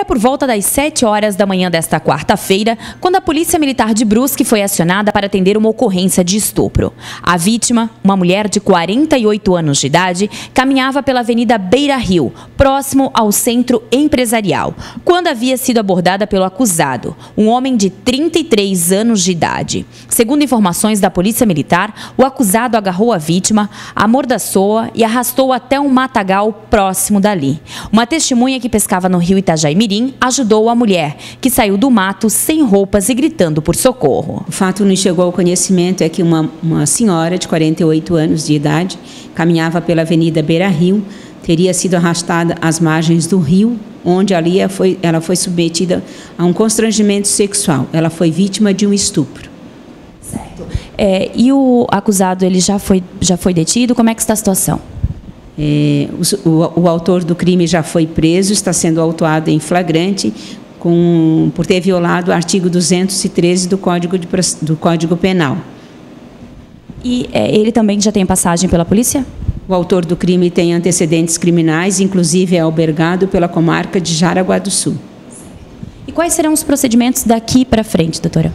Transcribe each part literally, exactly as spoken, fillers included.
por volta das sete horas da manhã desta quarta-feira, quando a Polícia Militar de Brusque foi acionada para atender uma ocorrência de estupro. A vítima, uma mulher de quarenta e oito anos de idade, caminhava pela Avenida Beira Rio, próximo ao centro empresarial, quando havia sido abordada pelo acusado, um homem de trinta e três anos de idade. Segundo informações da Polícia Militar, o acusado agarrou a vítima, amordaçou-a e arrastou até um matagal próximo dali. Uma testemunha que pescava no rio Itajaimirim ajudou a mulher, que saiu do mato sem roupas e gritando por socorro. O fato nos chegou ao conhecimento é que uma, uma senhora de quarenta e oito anos de idade caminhava pela Avenida Beira Rio, teria sido arrastada às margens do rio, onde ali ela foi, ela foi submetida a um constrangimento sexual. Ela foi vítima de um estupro. Certo. É, e o acusado, ele já foi, já foi detido? Como é que está a situação? É, o, o, o autor do crime já foi preso, está sendo autuado em flagrante com, por ter violado o artigo duzentos e treze do Código, de, do Código Penal. E é, ele também já tem passagem pela polícia? O autor do crime tem antecedentes criminais, inclusive é albergado pela comarca de Jaraguá do Sul. E quais serão os procedimentos daqui para frente, doutora?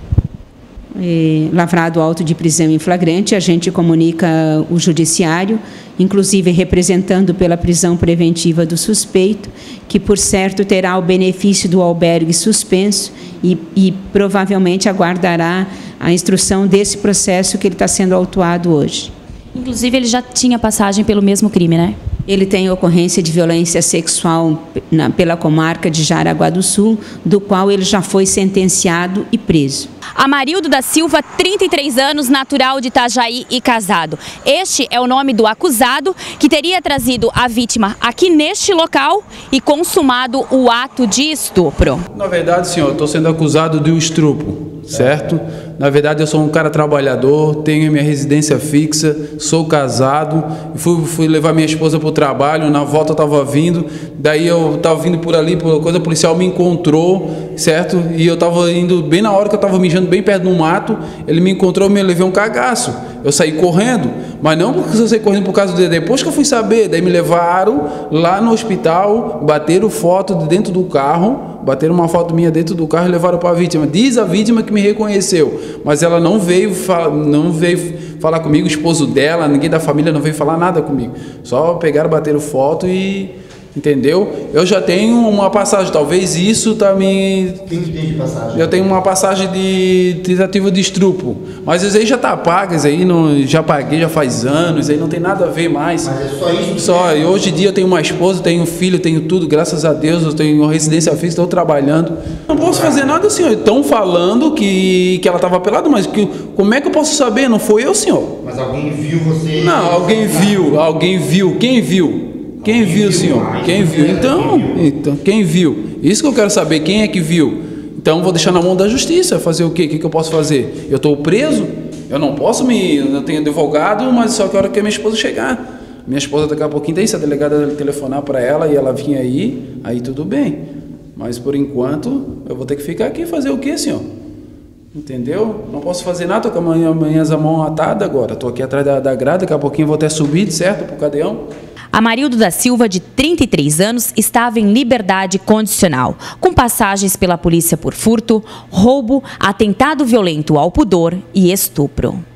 É, lavrado auto de prisão em flagrante, a gente comunica o judiciário, inclusive representando pela prisão preventiva do suspeito, que por certo terá o benefício do albergue suspenso e, e provavelmente aguardará a instrução desse processo que ele está sendo autuado hoje. Inclusive ele já tinha passagem pelo mesmo crime, né? Ele tem ocorrência de violência sexual na, pela comarca de Jaraguá do Sul, do qual ele já foi sentenciado e preso. Amarildo da Silva, trinta e três anos, natural de Itajaí e casado. Este é o nome do acusado que teria trazido a vítima aqui neste local e consumado o ato de estupro. Na verdade, senhor, eu estou sendo acusado de um estupro, certo? Na verdade, eu sou um cara trabalhador, tenho minha residência fixa, sou casado, fui, fui levar minha esposa para o trabalho, na volta eu estava vindo, daí eu estava vindo por ali, por coisa, o policial me encontrou, certo? E eu estava indo bem na hora que eu estava mijando bem perto do mato, ele me encontrou, me levei um cagaço. Eu saí correndo, mas não porque eu saí correndo por causa dele, depois que eu fui saber, daí me levaram lá no hospital, bateram foto de dentro do carro, bateram uma foto minha dentro do carro e levaram para a vítima. Diz a vítima que me reconheceu, mas ela não veio, não veio falar comigo, o esposo dela, ninguém da família não veio falar nada comigo. Só pegaram, bateram foto e... Entendeu? Eu já tenho uma passagem, talvez isso tá me... Quem tem de passagem? Eu tenho uma passagem de tentativa de estupro, mas isso aí já tá paga, isso aí não, já paguei, já faz anos, isso aí não tem nada a ver mais. Mas é só isso? Só, e hoje em dia eu tenho uma esposa, tenho um filho, tenho tudo, graças a Deus, eu tenho uma residência fixa, estou trabalhando. Não posso fazer nada, senhor. Estão falando que, que ela estava pelada, mas que, como é que eu posso saber? Não foi eu, senhor. Mas alguém viu você? Não, alguém viu, alguém viu. Quem viu? Quem viu, senhor? Quem viu? Então, então, quem viu? Isso que eu quero saber, quem é que viu? Então, vou deixar na mão da justiça. Fazer o quê? O que, que eu posso fazer? Eu estou preso? Eu não posso me... Eu tenho advogado, mas só que a hora que a minha esposa chegar. Minha esposa daqui a pouquinho, daí se a delegada telefonar para ela e ela vir aí, aí tudo bem. Mas, por enquanto, eu vou ter que ficar aqui e fazer o quê, senhor? Entendeu? Não posso fazer nada, estou com amanhã a mão atada agora. Estou aqui atrás da, da grade, daqui a pouquinho eu vou até subir, certo? Para o cadeão. Amarildo da Silva, de trinta e três anos, estava em liberdade condicional, com passagens pela polícia por furto, roubo, atentado violento ao pudor e estupro.